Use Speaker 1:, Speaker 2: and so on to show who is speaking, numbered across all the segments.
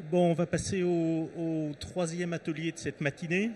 Speaker 1: Bon, on va passer au troisième atelier de cette matinée.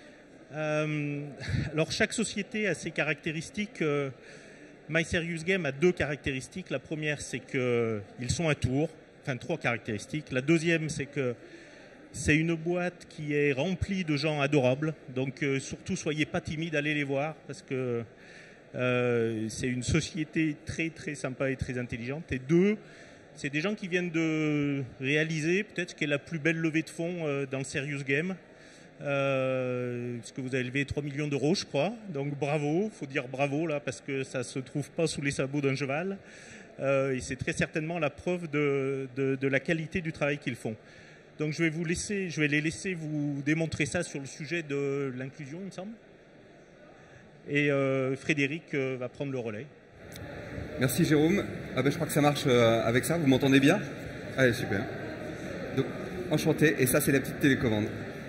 Speaker 1: Alors, chaque société a ses caractéristiques. My Serious Game a deux caractéristiques. La première, c'est qu'ils sont à Tours. Enfin, trois caractéristiques. La deuxième, c'est que c'est une boîte qui est remplie de gens adorables. Donc, surtout, soyez pas timides, allez les voir, parce que c'est une société très, très sympa et très intelligente. Et deux, c'est des gens qui viennent de réaliser peut-être ce qui est la plus belle levée de fonds dans le Serious Game. Parce que vous avez levé 3 millions d'euros, je crois. Donc bravo, il faut dire bravo là, parce que ça ne se trouve pas sous les sabots d'un cheval. Et c'est très certainement la preuve de la qualité du travail qu'ils font. Donc je vais les laisser vous démontrer ça sur le sujet de l'inclusion, il me semble. Et Frédéric va prendre le relais.
Speaker 2: Merci Jérôme. Ah ben, je crois que ça marche avec ça. Vous m'entendez bien? Allez, super. Donc, enchanté. Et ça, c'est la petite télécommande.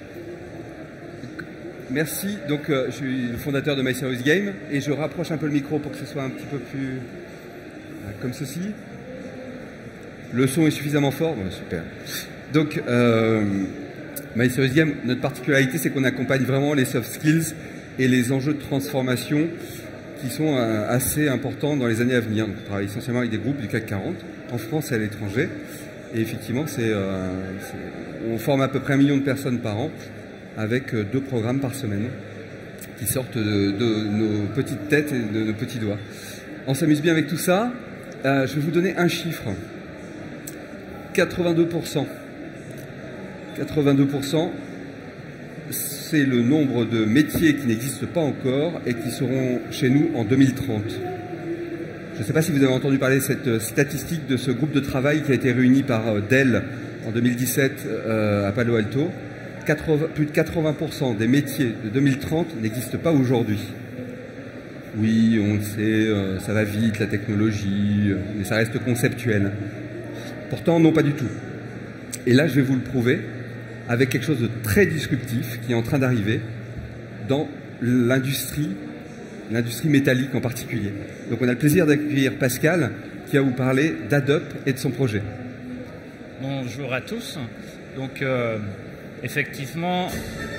Speaker 2: Merci. Donc, je suis le fondateur de My Serious Game et je rapproche un peu le micro pour que ce soit un petit peu plus comme ceci. Le son est suffisamment fort. Bon, super. Donc, My Serious Game, notre particularité, c'est qu'on accompagne vraiment les soft skills et les enjeux de transformation qui sont assez importants dans les années à venir. Donc, on travaille essentiellement avec des groupes du CAC 40, en France et à l'étranger. Et effectivement, on forme à peu près 1 million de personnes par an, avec 2 programmes par semaine qui sortent de nos petites têtes et de nos petits doigts. On s'amuse bien avec tout ça. Je vais vous donner un chiffre. 82%. 82%. C'est le nombre de métiers qui n'existent pas encore et qui seront chez nous en 2030. Je ne sais pas si vous avez entendu parler de cette statistique de ce groupe de travail qui a été réuni par Dell en 2017 à Palo Alto. Plus de 80% des métiers de 2030 n'existent pas aujourd'hui. Oui, on le sait, ça va vite, la technologie, mais ça reste conceptuel. Pourtant, non, pas du tout. Et là, je vais vous le prouver avec quelque chose de très disruptif qui est en train d'arriver dans l'industrie métallique en particulier. Donc on a le plaisir d'accueillir Pascal qui va vous parler d'Adobe et de son projet.
Speaker 3: Bonjour à tous. Donc effectivement,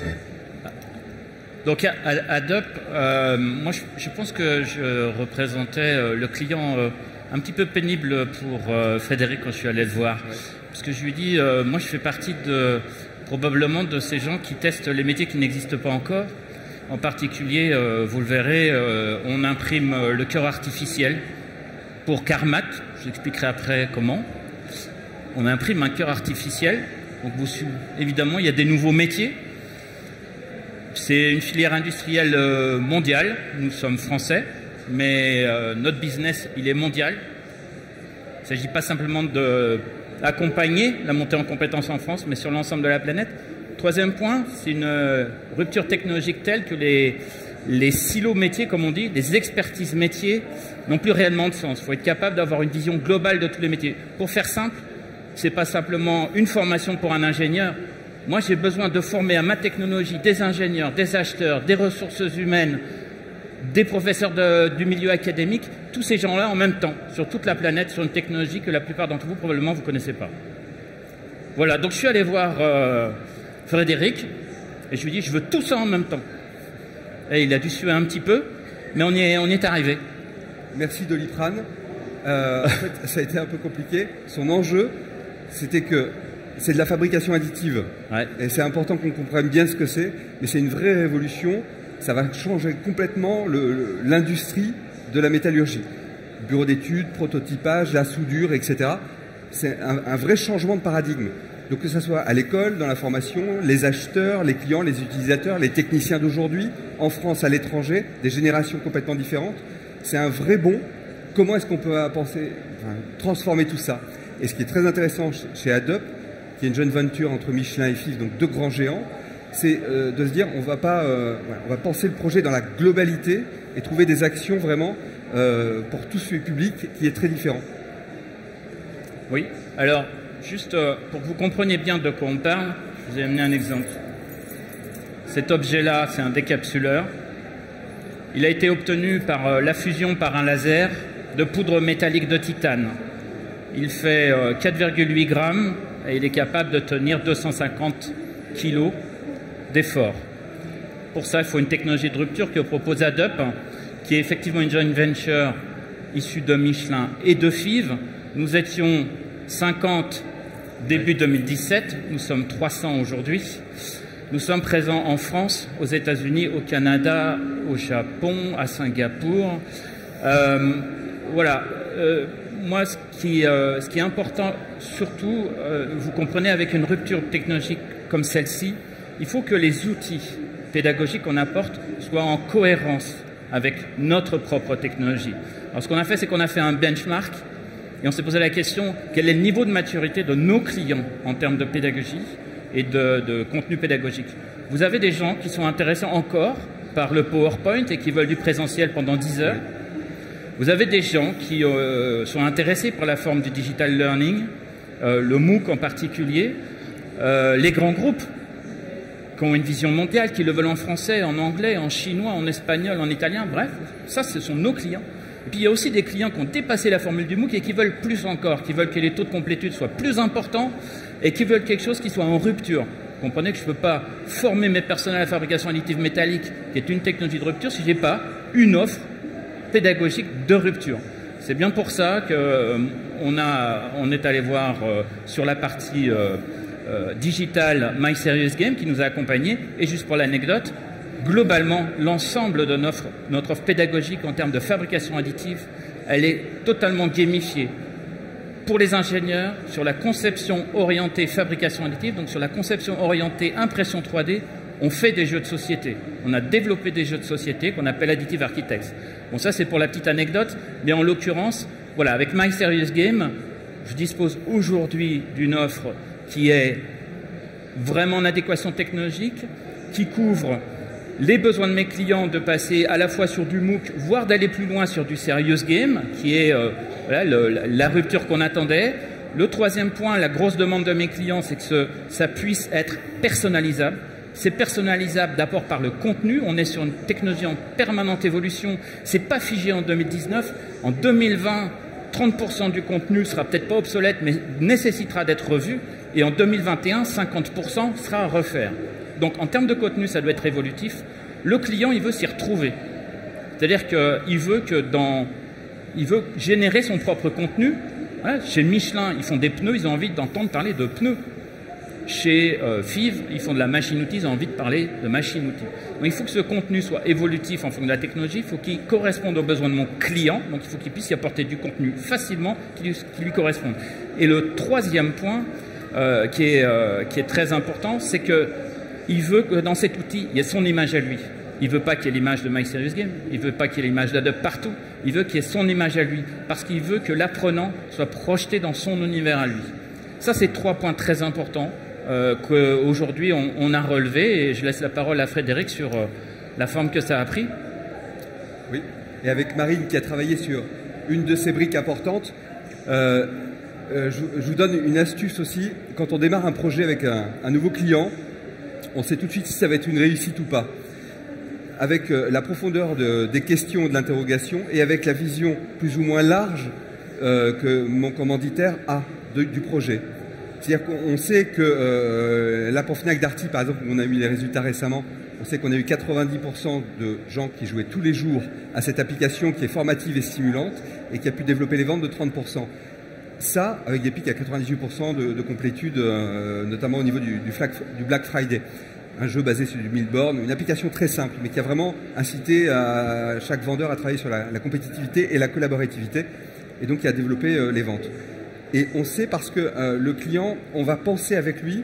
Speaker 3: donc Adobe, moi je pense que je représentais le client un petit peu pénible pour Frédéric quand je suis allé le voir. Ouais. Parce que je lui dis, moi je fais partie probablement de ces gens qui testent les métiers qui n'existent pas encore. En particulier, vous le verrez, on imprime le cœur artificiel pour Carmat. Je vous expliquerai après comment. On imprime un cœur artificiel. Donc évidemment, il y a des nouveaux métiers. C'est une filière industrielle mondiale. Nous sommes français, mais notre business, il est mondial. Il ne s'agit pas simplement d'accompagner la montée en compétences en France, mais sur l'ensemble de la planète. Troisième point, c'est une rupture technologique telle que les silos métiers, comme on dit, les expertises métiers, n'ont plus réellement de sens. Il faut être capable d'avoir une vision globale de tous les métiers. Pour faire simple, ce n'est pas simplement une formation pour un ingénieur. Moi, j'ai besoin de former à ma technologie des ingénieurs, des acheteurs, des ressources humaines, des professeurs du milieu académique, tous ces gens-là en même temps, sur toute la planète, sur une technologie que la plupart d'entre vous, probablement, vous ne connaissez pas. Voilà, donc je suis allé voir Frédéric, et je lui ai dit, je veux tout ça en même temps. Et il a dû suer un petit peu, mais on y est arrivé.
Speaker 2: Merci Doliprane. En fait, ça a été un peu compliqué. Son enjeu, c'était que c'est de la fabrication additive. Ouais. Et c'est important qu'on comprenne bien ce que c'est, mais c'est une vraie révolution. Ça va changer complètement l'industrie de la métallurgie. Bureau d'études, prototypage, la soudure, etc. C'est un vrai changement de paradigme. Donc que ce soit à l'école, dans la formation, les acheteurs, les clients, les utilisateurs, les techniciens d'aujourd'hui, en France, à l'étranger, des générations complètement différentes, c'est un vrai bond. Comment est-ce qu'on peut transformer tout ça? Et ce qui est très intéressant chez Adobe, qui est une joint venture entre Michelin et FIF, donc 2 grands géants, c'est de se dire on va penser le projet dans la globalité et trouver des actions vraiment pour tout ce public qui est très différent.
Speaker 3: Oui, alors juste pour que vous compreniez bien de quoi on parle, je vous ai amené un exemple. Cet objet-là, c'est un décapsuleur. Il a été obtenu par la fusion par un laser de poudre métallique de titane. Il fait 4,8 grammes et il est capable de tenir 250 kg d'effort. Pour ça, il faut une technologie de rupture que propose Adobe, qui est effectivement une joint venture issue de Michelin et de FIV. Nous étions 50 début 2017, nous sommes 300 aujourd'hui. Nous sommes présents en France, aux États-Unis, au Canada, au Japon, à Singapour. Voilà. Moi, ce qui est important, surtout, vous comprenez, avec une rupture technologique comme celle-ci, il faut que les outils pédagogiques qu'on apporte soient en cohérence avec notre propre technologie. Alors, ce qu'on a fait, c'est qu'on a fait un benchmark et on s'est posé la question, quel est le niveau de maturité de nos clients en termes de pédagogie et de contenu pédagogique. Vous avez des gens qui sont intéressés encore par le PowerPoint et qui veulent du présentiel pendant 10 heures. Vous avez des gens qui sont intéressés par la forme du digital learning, le MOOC en particulier, les grands groupes qui ont une vision mondiale, qui le veulent en français, en anglais, en chinois, en espagnol, en italien, bref, ça ce sont nos clients. Et puis il y a aussi des clients qui ont dépassé la formule du MOOC et qui veulent plus encore, qui veulent que les taux de complétude soient plus importants et qui veulent quelque chose qui soit en rupture. Vous comprenez que je ne peux pas former mes personnels à la fabrication additive métallique, qui est une technologie de rupture, si je n'ai pas une offre pédagogique de rupture. C'est bien pour ça qu'on est allé voir sur la partie digital My Serious Game qui nous a accompagnés. Et juste pour l'anecdote, globalement, l'ensemble de notre offre pédagogique en termes de fabrication additive, elle est totalement gamifiée. Pour les ingénieurs, sur la conception orientée fabrication additive, donc sur la conception orientée impression 3D, on fait des jeux de société. On a développé des jeux de société qu'on appelle Additive Architects. Bon, ça c'est pour la petite anecdote, mais en l'occurrence, voilà, avec My Serious Game, je dispose aujourd'hui d'une offre qui est vraiment en adéquation technologique, qui couvre les besoins de mes clients de passer à la fois sur du MOOC, voire d'aller plus loin sur du Serious Game, qui est voilà, la rupture qu'on attendait. Le troisième point, la grosse demande de mes clients, c'est que ça puisse être personnalisable. C'est personnalisable d'abord par le contenu. On est sur une technologie en permanente évolution. C'est pas figé en 2019. En 2020, 30% du contenu sera peut-être pas obsolète, mais nécessitera d'être revu. Et en 2021, 50% sera à refaire. Donc en termes de contenu, ça doit être évolutif. Le client, il veut s'y retrouver. C'est-à-dire qu'il veut il veut générer son propre contenu. Voilà. Chez Michelin, ils font des pneus, ils ont envie d'entendre parler de pneus. Chez FIV, ils font de la machine-outil, ils ont envie de parler de machine-outil. Donc il faut que ce contenu soit évolutif en fonction de la technologie, il faut qu'il corresponde aux besoins de mon client, donc il faut qu'il puisse y apporter du contenu facilement qui lui corresponde. Et le troisième point qui est très important, c'est qu'il veut que dans cet outil, il y ait son image à lui. Il ne veut pas qu'il y ait l'image de My Serious Game, il ne veut pas qu'il y ait l'image d'Adobe partout, il veut qu'il y ait son image à lui, parce qu'il veut que l'apprenant soit projeté dans son univers à lui. Ça, c'est 3 points très importants qu'aujourd'hui on a relevé, et je laisse la parole à Frédéric sur la forme que ça a pris.
Speaker 2: Oui, et avec Marine qui a travaillé sur une de ces briques importantes, je vous donne une astuce aussi. Quand on démarre un projet avec un nouveau client, on sait tout de suite si ça va être une réussite ou pas. Avec la profondeur des questions, de l'interrogation, et avec la vision plus ou moins large que mon commanditaire a du projet. C'est-à-dire qu'on sait que là pour Fnac Darty, par exemple, où on a eu les résultats récemment, on sait qu'on a eu 90% de gens qui jouaient tous les jours à cette application qui est formative et stimulante et qui a pu développer les ventes de 30%. Ça, avec des pics à 98% de complétude, notamment au niveau du Black Friday. Un jeu basé sur du Milborn, une application très simple, mais qui a vraiment incité à chaque vendeur à travailler sur la compétitivité et la collaborativité, et donc qui a développé les ventes. Et on sait parce que le client, on va penser avec lui,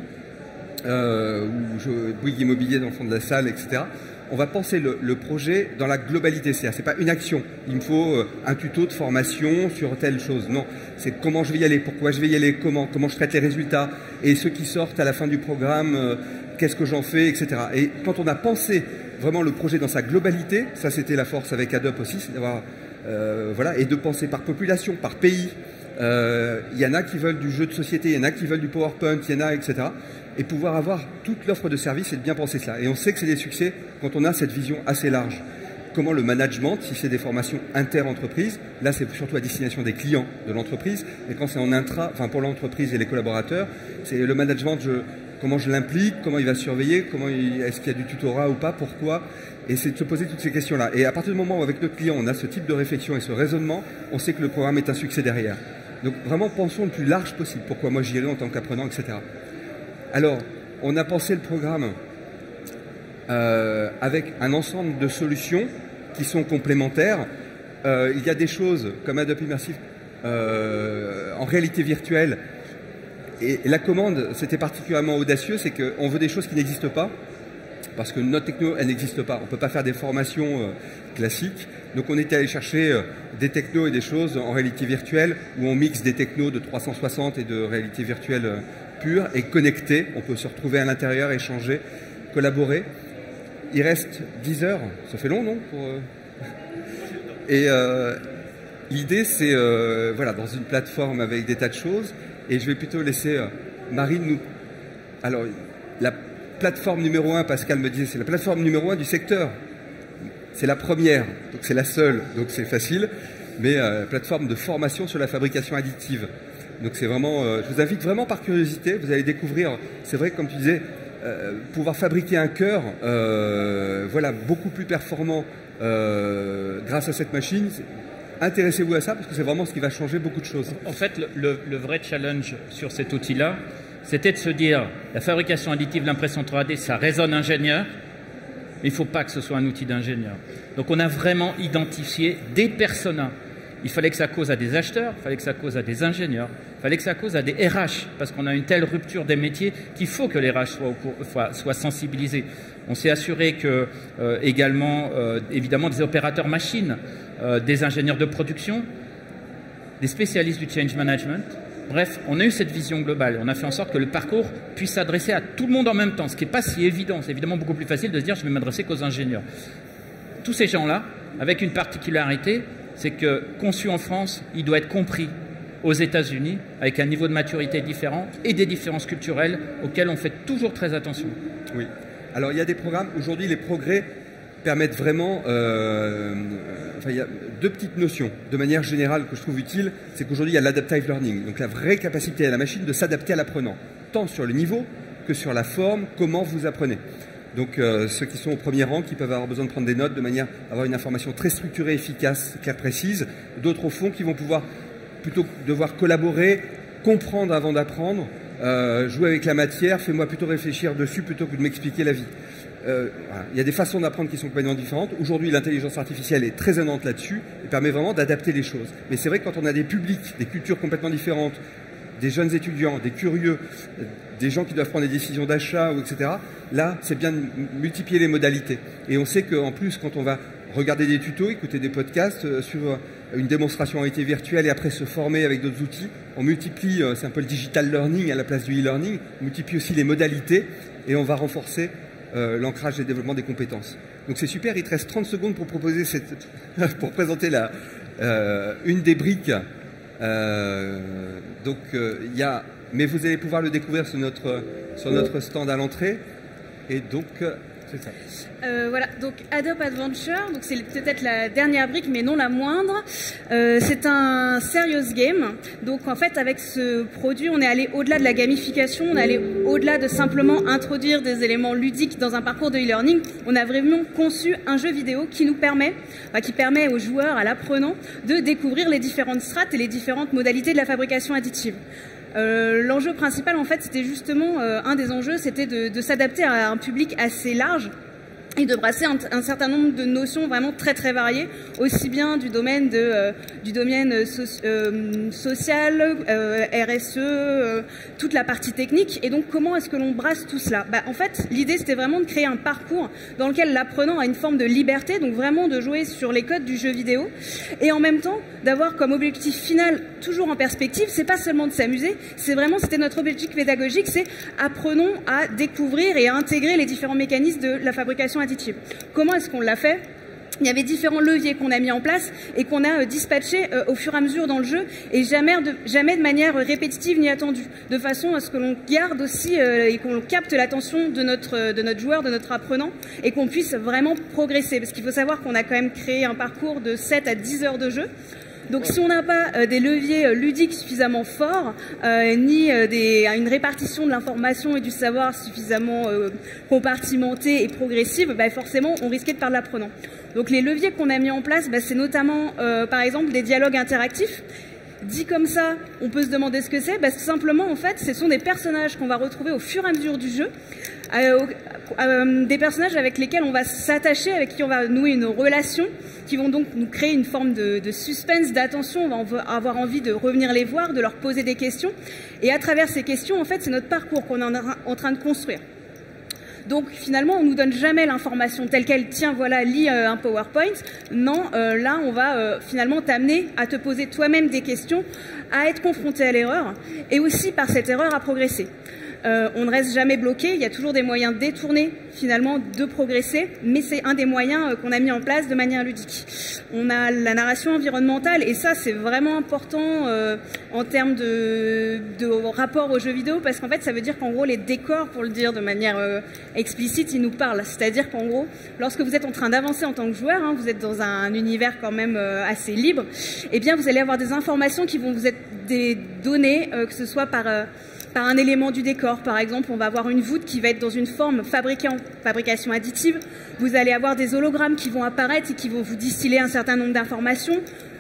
Speaker 2: Bouygues Immobilier dans le fond de la salle, etc. On va penser le projet dans la globalité, c'est-à-dire c'est pas une action. Il me faut un tuto de formation sur telle chose. Non, c'est comment je vais y aller, pourquoi je vais y aller, comment je traite les résultats, et ceux qui sortent à la fin du programme, qu'est-ce que j'en fais, etc. Et quand on a pensé vraiment le projet dans sa globalité, ça c'était la force avec Adobe aussi, c'est d'avoir voilà, et de penser par population, par pays. Il y en a qui veulent du jeu de société, il y en a qui veulent du PowerPoint, il y en a, etc. Et pouvoir avoir toute l'offre de service et de bien penser cela. Et on sait que c'est des succès quand on a cette vision assez large. comment le management, si c'est des formations inter-entreprises, là c'est surtout à destination des clients de l'entreprise, mais quand c'est en intra, enfin pour l'entreprise et les collaborateurs, c'est le management, comment je l'implique, comment il va surveiller, est-ce qu'il y a du tutorat ou pas, pourquoi, et c'est de se poser toutes ces questions-là. Et à partir du moment où avec notre client on a ce type de réflexion et ce raisonnement, on sait que le programme est un succès derrière. Donc vraiment pensons le plus large possible, pourquoi moi j'irai en tant qu'apprenant, etc. Alors, on a pensé le programme avec un ensemble de solutions qui sont complémentaires. Il y a des choses comme Adobe Immersive en réalité virtuelle. Et la commande, c'était particulièrement audacieux, c'est qu'on veut des choses qui n'existent pas, parce que notre techno, elle n'existe pas. On ne peut pas faire des formations classiques. Donc on était allé chercher des technos et des choses en réalité virtuelle, où on mixe des technos de 360 et de réalité virtuelle pure, et connectés. On peut se retrouver à l'intérieur, échanger, collaborer. Il reste 10 heures. Ça fait long, non Et l'idée, c'est, voilà, dans une plateforme avec des tas de choses. Et je vais plutôt laisser Marine nous... Alors, la plateforme numéro 1, Pascal me disait, c'est la plateforme numéro 1 du secteur. C'est la première, donc c'est la seule, donc c'est facile. Mais plateforme de formation sur la fabrication additive. Donc c'est vraiment... je vous invite vraiment par curiosité, vous allez découvrir, c'est vrai, comme tu disais, pouvoir fabriquer un cœur, voilà, beaucoup plus performant grâce à cette machine. Intéressez-vous à ça parce que c'est vraiment ce qui va changer beaucoup de choses.
Speaker 3: En fait, le vrai challenge sur cet outil-là, c'était de se dire, la fabrication additive, l'impression 3D, ça résonne ingénieur, mais il ne faut pas que ce soit un outil d'ingénieur. Donc on a vraiment identifié des personas. Il fallait que ça cause à des acheteurs, il fallait que ça cause à des ingénieurs, il fallait que ça cause à des RH, parce qu'on a une telle rupture des métiers qu'il faut que les RH soient sensibilisés. On s'est assuré que également, évidemment, des opérateurs machines, des ingénieurs de production, des spécialistes du change management. Bref, on a eu cette vision globale. On a fait en sorte que le parcours puisse s'adresser à tout le monde en même temps, ce qui n'est pas si évident. C'est évidemment beaucoup plus facile de se dire je vais m'adresser qu'aux ingénieurs. Tous ces gens-là, avec une particularité, c'est que conçu en France, il doit être compris aux États-Unis, avec un niveau de maturité différent et des différences culturelles auxquelles on fait toujours très attention.
Speaker 2: Oui. Alors il y a des programmes, aujourd'hui les progrès permettent vraiment, enfin il y a deux petites notions de manière générale que je trouve utile, c'est qu'aujourd'hui il y a l'adaptive learning, donc la vraie capacité à la machine de s'adapter à l'apprenant, tant sur le niveau que sur la forme, comment vous apprenez. Donc ceux qui sont au premier rang, qui peuvent avoir besoin de prendre des notes de manière à avoir une information très structurée, efficace, claire, précise. D'autres au fond qui vont pouvoir, plutôt que devoir collaborer, comprendre avant d'apprendre, jouer avec la matière, fais-moi plutôt réfléchir dessus plutôt que de m'expliquer la vie. Voilà. Il y a des façons d'apprendre qui sont complètement différentes. Aujourd'hui, l'intelligence artificielle est très aidante là-dessus et permet vraiment d'adapter les choses. Mais c'est vrai que quand on a des publics, des cultures complètement différentes, des jeunes étudiants, des curieux, des gens qui doivent prendre des décisions d'achat, etc. Là, c'est bien de multiplier les modalités. Et on sait qu'en plus, quand on va regarder des tutos, écouter des podcasts sur une démonstration en réalité virtuelle et après se former avec d'autres outils, on multiplie, c'est un peu le digital learning à la place du e-learning, on multiplie aussi les modalités et on va renforcer l'ancrage et le développement des compétences. Donc c'est super, il te reste 30 secondes pour proposer pour présenter une des briques. Donc il y a, mais vous allez pouvoir le découvrir sur notre stand à l'entrée. Et donc c'est ça.
Speaker 4: Voilà, donc Adobe Adventure, donc c'est peut-être la dernière brique, mais non la moindre. C'est un serious game. Donc en fait, avec ce produit, on est allé au-delà de la gamification, on est allé au-delà de simplement introduire des éléments ludiques dans un parcours de e-learning. On a vraiment conçu un jeu vidéo qui nous permet, qui permet aux joueurs, à l'apprenant, de découvrir les différentes strates et les différentes modalités de la fabrication additive. L'enjeu principal, en fait, c'était justement un des enjeux, c'était de s'adapter à un public assez large et de brasser un certain nombre de notions vraiment très très variées, aussi bien du domaine social, RSE, toute la partie technique. Et donc comment est-ce que l'on brasse tout cela? En fait, l'idée c'était vraiment de créer un parcours dans lequel l'apprenant a une forme de liberté, donc vraiment de jouer sur les codes du jeu vidéo, et en même temps d'avoir comme objectif final, toujours en perspective, c'est pas seulement de s'amuser, c'est vraiment, c'était notre objectif pédagogique, c'est apprenons à découvrir et à intégrer les différents mécanismes de la fabrication additive. Comment est-ce qu'on l'a fait? il y avait différents leviers qu'on a mis en place et qu'on a dispatchés au fur et à mesure dans le jeu et jamais de manière répétitive ni attendue, de façon à ce que l'on garde aussi et qu'on capte l'attention de notre joueur, de notre apprenant et qu'on puisse vraiment progresser. Parce qu'il faut savoir qu'on a quand même créé un parcours de 7 à 10 heures de jeu. Donc si on n'a pas des leviers ludiques suffisamment forts, ni une répartition de l'information et du savoir suffisamment compartimentée et progressive, forcément on risquait de perdre l'apprenant. Donc les leviers qu'on a mis en place, c'est notamment par exemple des dialogues interactifs. Dit comme ça, on peut se demander ce que c'est. Tout simplement, en fait, ce sont des personnages qu'on va retrouver au fur et à mesure du jeu, des personnages avec lesquels on va s'attacher, avec qui on va nouer une relation, qui vont donc nous créer une forme de suspense, d'attention. On va avoir envie de revenir les voir, de leur poser des questions. Et à travers ces questions, en fait, c'est notre parcours qu'on est en train de construire. Donc finalement, on nous donne jamais l'information telle qu'elle. Tiens, voilà, lis un PowerPoint. Non, là, on va finalement t'amener à te poser toi-même des questions, à être confronté à l'erreur et aussi par cette erreur à progresser. On ne reste jamais bloqué, il y a toujours des moyens détournés finalement de progresser, mais c'est un des moyens qu'on a mis en place de manière ludique. On a la narration environnementale et ça c'est vraiment important en termes de rapport aux jeux vidéo parce qu'en fait ça veut dire qu'en gros les décors, pour le dire de manière explicite, ils nous parlent. C'est-à-dire qu'en gros, lorsque vous êtes en train d'avancer en tant que joueur, vous êtes dans un univers quand même assez libre, et bien vous allez avoir des informations qui vont vous être données, que ce soit par un élément du décor. Par exemple, on va avoir une voûte qui va être dans une forme fabriquée en fabrication additive. Vous allez avoir des hologrammes qui vont apparaître et qui vont vous distiller un certain nombre d'informations.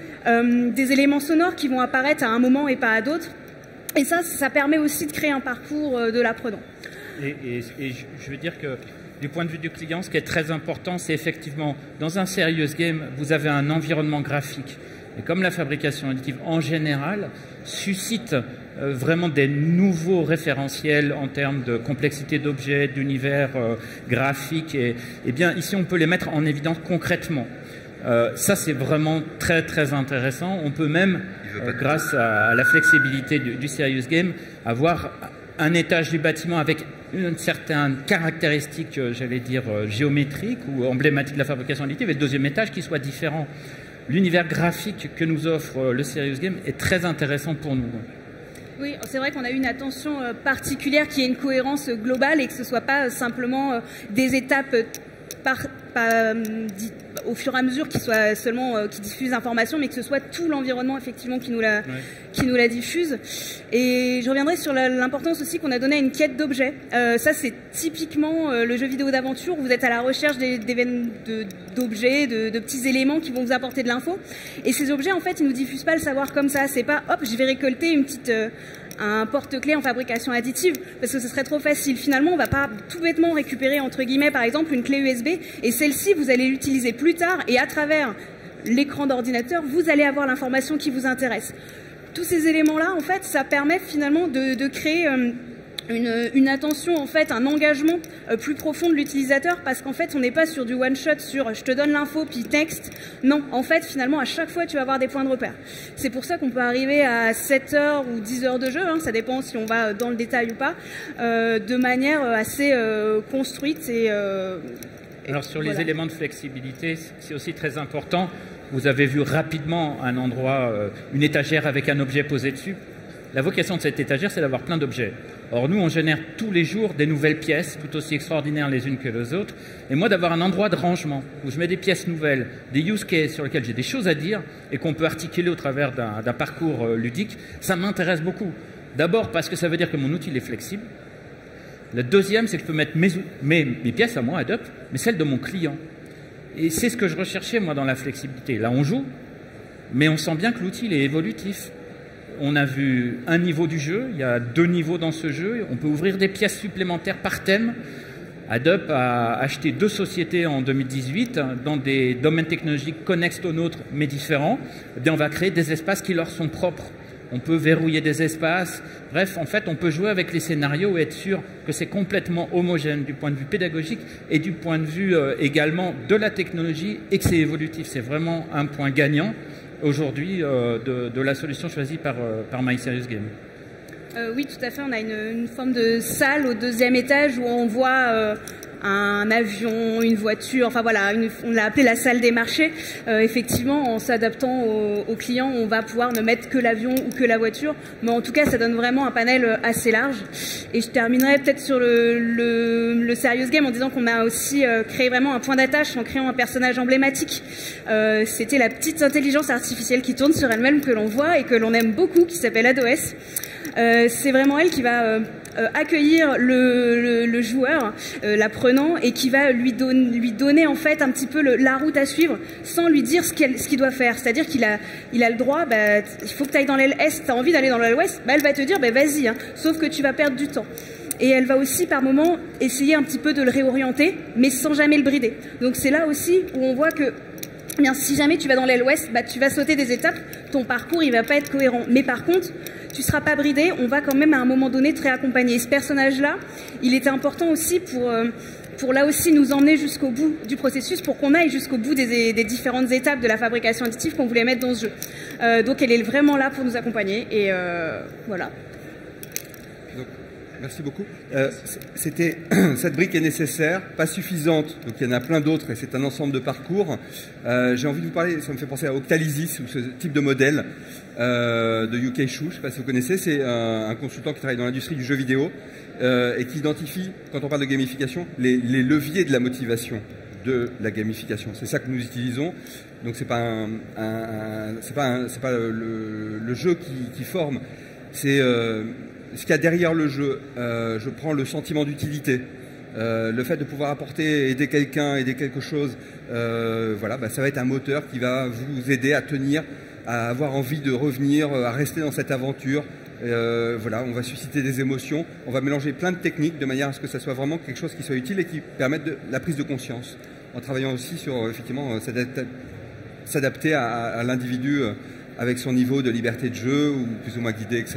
Speaker 4: Des éléments sonores qui vont apparaître à un moment et pas à d'autres. Et ça permet aussi de créer un parcours de l'apprenant.
Speaker 3: Et je veux dire que du point de vue du client, ce qui est très important, c'est effectivement, dans un serious game, vous avez un environnement graphique. Et comme la fabrication additive, en général, suscite vraiment des nouveaux référentiels en termes de complexité d'objets, d'univers graphique, et bien ici, on peut les mettre en évidence concrètement. Ça, c'est vraiment très, très intéressant. On peut même, grâce à la flexibilité du serious game, avoir un étage du bâtiment avec une certaine caractéristique, j'allais dire, géométrique ou emblématique de la fabrication additive, et le deuxième étage qui soit différent. L'univers graphique que nous offre le serious game est très intéressant pour nous.
Speaker 4: Oui, c'est vrai qu'on a eu une attention particulière, qui ait une cohérence globale et que ce ne soit pas simplement des étapes au fur et à mesure qui diffusent l'information, mais que ce soit tout l'environnement effectivement qui nous la diffuse. Et je reviendrai sur l'importance aussi qu'on a donnée à une quête d'objets. Ça, c'est typiquement le jeu vidéo d'aventure où vous êtes à la recherche d'objets, de petits éléments qui vont vous apporter de l'info. Et ces objets, en fait, ils nous diffusent pas le savoir comme ça. C'est pas, hop, je vais récolter un porte-clés en fabrication additive, parce que ce serait trop facile. Finalement, on va pas tout bêtement récupérer, entre guillemets, par exemple, une clé USB, et celle-ci, vous allez l'utiliser plus tard, et à travers l'écran d'ordinateur, vous allez avoir l'information qui vous intéresse. Tous ces éléments-là, en fait, ça permet finalement de créer une attention, en fait, un engagement plus profond de l'utilisateur, parce qu'en fait, on n'est pas sur du one-shot, sur je te donne l'info, puis texte. Non, en fait, finalement, à chaque fois, tu vas avoir des points de repère. C'est pour ça qu'on peut arriver à 7 heures ou 10 heures de jeu, ça dépend si on va dans le détail ou pas, de manière assez construite.
Speaker 3: Alors, sur les éléments de flexibilité, c'est aussi très important. Vous avez vu rapidement un endroit, une étagère avec un objet posé dessus. La vocation de cette étagère, c'est d'avoir plein d'objets. Or, nous, on génère tous les jours des nouvelles pièces, tout aussi extraordinaires les unes que les autres. Et moi, d'avoir un endroit de rangement où je mets des pièces nouvelles, des use cases sur lesquels j'ai des choses à dire et qu'on peut articuler au travers d'un parcours ludique, ça m'intéresse beaucoup. D'abord parce que ça veut dire que mon outil est flexible. Le deuxième, c'est que je peux mettre mes pièces à moi, Adobe, mais celles de mon client. Et c'est ce que je recherchais, moi, dans la flexibilité. Là, on joue, mais on sent bien que l'outil est évolutif. On a vu un niveau du jeu, il y a 2 niveaux dans ce jeu, on peut ouvrir des pièces supplémentaires par thème. Adobe a acheté 2 sociétés en 2018 dans des domaines technologiques connexes aux nôtres mais différents. Eh bien, on va créer des espaces qui leur sont propres. On peut verrouiller des espaces. Bref, en fait, on peut jouer avec les scénarios et être sûr que c'est complètement homogène du point de vue pédagogique et du point de vue également de la technologie et que c'est évolutif. C'est vraiment un point gagnant aujourd'hui de la solution choisie par My Serious Game. Oui,
Speaker 4: tout à fait. On a une forme de salle au 2e étage où on voit un avion, une voiture, enfin voilà, on l'a appelé la salle des marchés. Effectivement, en s'adaptant aux clients, on va pouvoir ne mettre que l'avion ou que la voiture, mais en tout cas, ça donne vraiment un panel assez large. Et je terminerai peut-être sur le Serious Game en disant qu'on a aussi créé vraiment un point d'attache en créant un personnage emblématique. C'était la petite intelligence artificielle qui tourne sur elle-même, que l'on voit et que l'on aime beaucoup, qui s'appelle ADOS. C'est vraiment elle qui va accueillir le joueur, l'apprenant, et qui va lui donner en fait un petit peu la route à suivre sans lui dire ce qu'il doit faire. C'est-à-dire qu'il a le droit, il faut que tu ailles dans l'aile Est, tu as envie d'aller dans l'aile Ouest, elle va te dire vas-y, hein, sauf que tu vas perdre du temps. Et elle va aussi par moments essayer un petit peu de le réorienter, mais sans jamais le brider. Donc c'est là aussi où on voit que bien, si jamais tu vas dans l'aile Ouest, tu vas sauter des étapes, ton parcours il va pas être cohérent. Mais par contre, tu seras pas bridé, on va quand même à un moment donné te réaccompagner. Et ce personnage-là, il était important aussi pour là aussi nous emmener jusqu'au bout du processus, pour qu'on aille jusqu'au bout des différentes étapes de la fabrication additive qu'on voulait mettre dans ce jeu. Donc elle est vraiment là pour nous accompagner et voilà.
Speaker 2: Donc, merci beaucoup. Cette brique est nécessaire, pas suffisante, donc il y en a plein d'autres et c'est un ensemble de parcours. J'ai envie de vous parler, ça me fait penser à Octalysis, ou ce type de modèle de Yu-Kei Shu, je ne sais pas si vous connaissez, c'est un consultant qui travaille dans l'industrie du jeu vidéo et qui identifie, quand on parle de gamification, les leviers de la motivation de la gamification. C'est ça que nous utilisons. Donc c'est pas le jeu qui forme, c'est ce qu'il y a derrière le jeu. Je prends le sentiment d'utilité, le fait de pouvoir apporter, aider quelqu'un, aider quelque chose. Voilà, ça va être un moteur qui va vous aider à tenir, à avoir envie de revenir, à rester dans cette aventure. Voilà, on va susciter des émotions, on va mélanger plein de techniques de manière à ce que ça soit vraiment quelque chose qui soit utile et qui permette la prise de conscience, en travaillant aussi sur effectivement s'adapter à l'individu avec son niveau de liberté de jeu ou plus ou moins guidé, etc.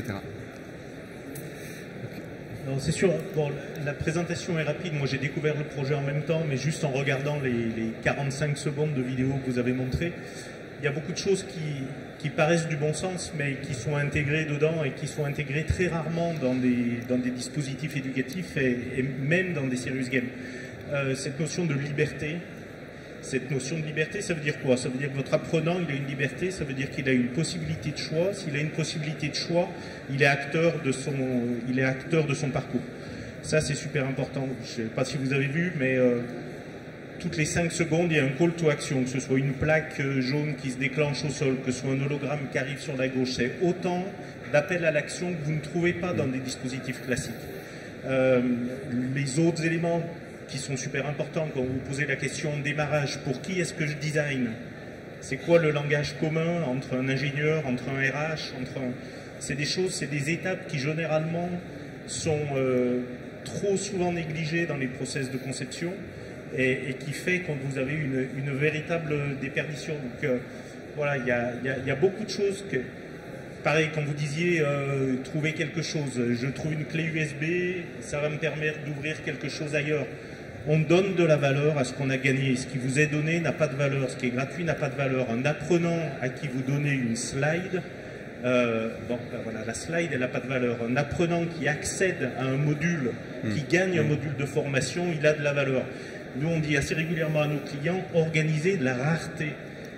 Speaker 1: C'est sûr, bon, la présentation est rapide, moi j'ai découvert le projet en même temps, mais juste en regardant les 45 secondes de vidéo que vous avez montrées, il y a beaucoup de choses qui paraissent du bon sens, mais qui sont intégrées dedans et qui sont intégrées très rarement dans des dispositifs éducatifs et même dans des serious games. Cette notion de liberté, ça veut dire quoi? Ça veut dire que votre apprenant, il a une liberté, ça veut dire qu'il a une possibilité de choix. S'il a une possibilité de choix, il est acteur de son parcours. Ça, c'est super important. Je ne sais pas si vous avez vu, mais toutes les 5 secondes, il y a un call to action, que ce soit une plaque jaune qui se déclenche au sol, que ce soit un hologramme qui arrive sur la gauche. C'est autant d'appels à l'action que vous ne trouvez pas dans des dispositifs classiques. Les autres éléments qui sont super importants quand vous posez la question démarrage, pour qui est-ce que je design? C'est quoi le langage commun entre un ingénieur, entre un RH, c'est des choses, c'est des étapes qui généralement sont trop souvent négligées dans les process de conception et qui fait quand vous avez une véritable déperdition. Donc voilà, il y a beaucoup de choses que, pareil, quand vous disiez trouver quelque chose, je trouve une clé USB, ça va me permettre d'ouvrir quelque chose ailleurs. On donne de la valeur à ce qu'on a gagné. Ce qui vous est donné n'a pas de valeur. Ce qui est gratuit n'a pas de valeur. Un apprenant à qui vous donnez une slide, voilà, la slide, elle n'a pas de valeur. Un apprenant qui accède à un module, qui gagne un module de formation, il a de la valeur. Nous, on dit assez régulièrement à nos clients, organisez de la rareté.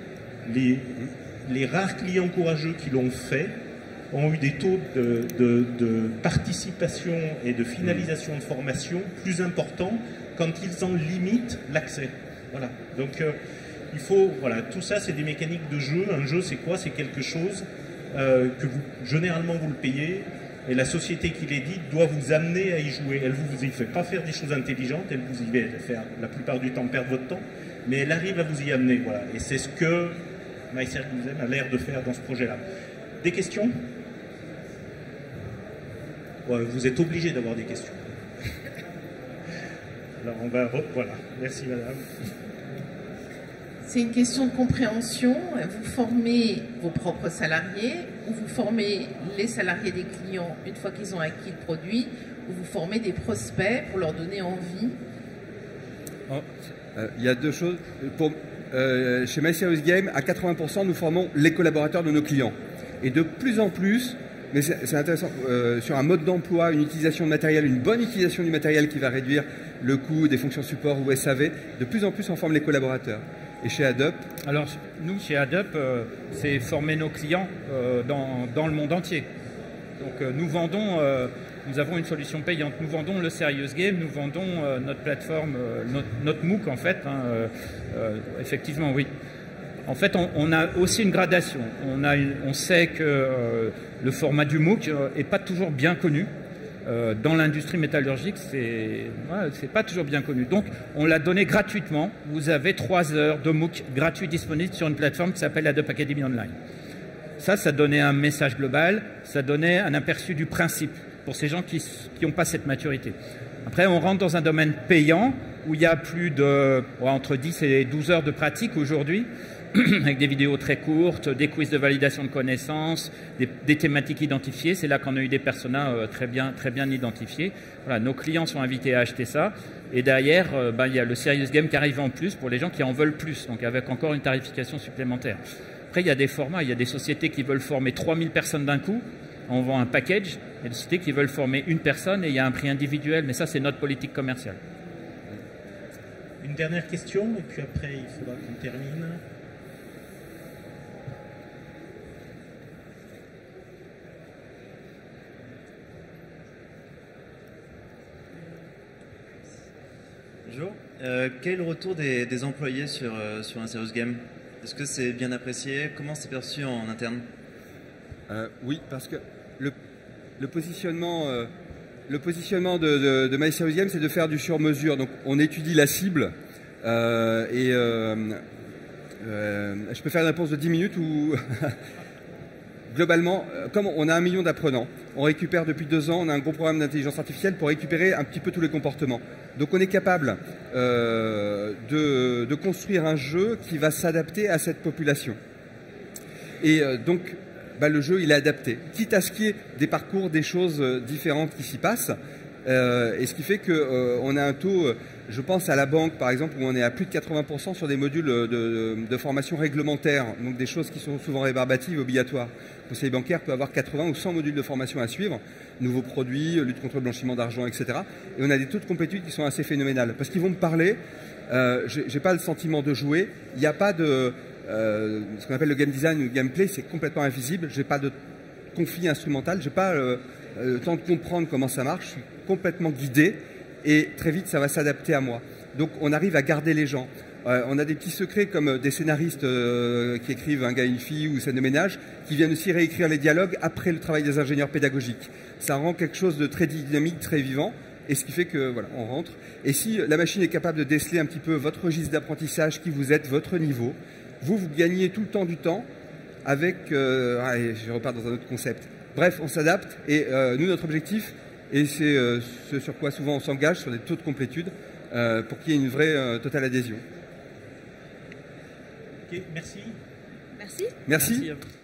Speaker 1: Les rares clients courageux qui l'ont fait ont eu des taux de participation et de finalisation de formation plus importants quand ils en limitent l'accès. Voilà. Donc il faut, voilà, tout ça c'est des mécaniques de jeu. Un jeu c'est quoi? C'est quelque chose que généralement vous le payez et la société qui l'édite doit vous amener à y jouer. Elle ne vous y fait pas faire des choses intelligentes, elle vous y fait faire la plupart du temps perdre votre temps, mais elle arrive à vous y amener. Voilà. Et c'est ce que MySerious a l'air de faire dans ce projet-là. Des questions? Ouais, vous êtes obligé d'avoir des questions. Alors on va... Voilà, merci madame.
Speaker 5: C'est une question de compréhension. Vous formez vos propres salariés ou vous formez les salariés des clients une fois qu'ils ont acquis le produit ou vous formez des prospects pour leur donner envie?
Speaker 2: Il y a deux choses. Chez MySerious Game, à 80%, nous formons les collaborateurs de nos clients. Et de plus en plus, mais c'est intéressant, sur un mode d'emploi, une utilisation de matériel, une bonne utilisation du matériel qui va réduire le coût des fonctions support ou SAV. De plus en plus, on forme les collaborateurs. Et chez Adobe?
Speaker 3: Alors, nous, chez Adobe, c'est former nos clients dans le monde entier. Donc, nous vendons, nous avons une solution payante. Nous vendons le Serious Game, nous vendons notre plateforme, notre MOOC, en fait. Effectivement, oui. En fait, on a aussi une gradation. On sait que le format du MOOC n'est pas toujours bien connu. Dans l'industrie métallurgique, c'est pas toujours bien connu. Donc, on l'a donné gratuitement. Vous avez 3 heures de MOOC gratuit disponible sur une plateforme qui s'appelle Adobe Academy Online. Ça donnait un message global, ça donnait un aperçu du principe pour ces gens qui n'ont pas cette maturité. Après, on rentre dans un domaine payant où il y a plus de entre 10 et 12 heures de pratique aujourd'hui, avec des vidéos très courtes, des quiz de validation de connaissances, des thématiques identifiées. C'est là qu'on a eu des personas très bien identifiés. Voilà, nos clients sont invités à acheter ça. Et derrière, il y a le Serious Game qui arrive en plus pour les gens qui en veulent plus, donc avec encore une tarification supplémentaire. Après, il y a des formats, il y a des sociétés qui veulent former 3000 personnes d'un coup. On vend un package. Il y a des sociétés qui veulent former une personne et il y a un prix individuel. Mais ça, c'est notre politique commerciale.
Speaker 1: Une dernière question, et puis après, il faudra qu'on termine.
Speaker 6: Bonjour. Quel est le retour des employés sur un Serious Game? Est-ce que c'est bien apprécié? Comment c'est perçu en interne?
Speaker 2: Oui, parce que le positionnement de My Serious Game, c'est de faire du sur-mesure. Donc, on étudie la cible je peux faire une réponse de 10 minutes ou... Globalement, comme on a 1 million d'apprenants, on récupère depuis 2 ans, on a un gros programme d'intelligence artificielle pour récupérer un petit peu tous les comportements. Donc on est capable de construire un jeu qui va s'adapter à cette population. Et donc, le jeu, il est adapté. Quitte à ce qu'il y ait des parcours, des choses différentes qui s'y passent. Et ce qui fait qu'on a un taux, je pense à la banque par exemple, où on est à plus de 80% sur des modules de formation réglementaire, donc des choses qui sont souvent rébarbatives, obligatoires. Le conseiller bancaire peut avoir 80 ou 100 modules de formation à suivre, nouveaux produits, lutte contre le blanchiment d'argent, etc. Et on a des taux de complétude qui sont assez phénoménales, parce qu'ils vont me parler, j'ai pas le sentiment de jouer, il n'y a pas de... ce qu'on appelle le game design ou le gameplay, c'est complètement invisible, j'ai pas de conflit instrumental, j'ai pas le temps de comprendre comment ça marche, je suis complètement guidé et très vite ça va s'adapter à moi. Donc on arrive à garder les gens. On a des petits secrets comme des scénaristes qui écrivent Un gars et une fille ou Scène de ménage, qui viennent aussi réécrire les dialogues après le travail des ingénieurs pédagogiques. Ça rend quelque chose de très dynamique, très vivant, et ce qui fait que voilà, on rentre. Et si la machine est capable de déceler un petit peu votre registre d'apprentissage, qui vous êtes, votre niveau, vous gagnez tout le temps du temps avec... je repars dans un autre concept. Bref, on s'adapte et nous, notre objectif, et c'est ce sur quoi souvent on s'engage, sur des taux de complétude, pour qu'il y ait une vraie totale adhésion.
Speaker 1: Ok, merci.
Speaker 4: Merci.
Speaker 2: Merci.
Speaker 3: Merci.